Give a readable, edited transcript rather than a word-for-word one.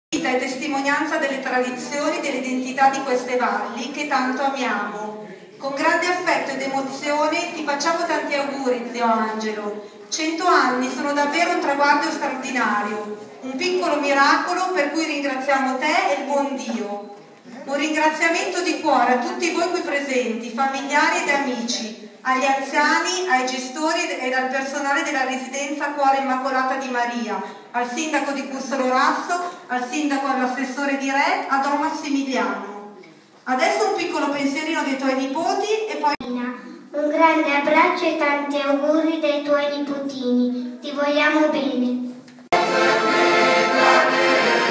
È testimonianza delle tradizioni e dell'identità di queste valli che tanto amiamo. Con grande affetto ed emozione ti facciamo tanti auguri, zio Angelo. 100 anni sono davvero un traguardo straordinario, un piccolo miracolo per cui ringraziamo te e il buon Dio. Un ringraziamento di cuore a tutti voi qui presenti, familiari ed amici, agli anziani, ai gestori ed al personale della residenza Cuore Immacolata di Maria, al sindaco di Cussolo Rasso, al sindaco e all'assessore di Re, a Don Massimiliano. Adesso un piccolo pensierino dei tuoi nipoti e poi... Un grande abbraccio e tanti auguri dai tuoi nipotini, ti vogliamo bene.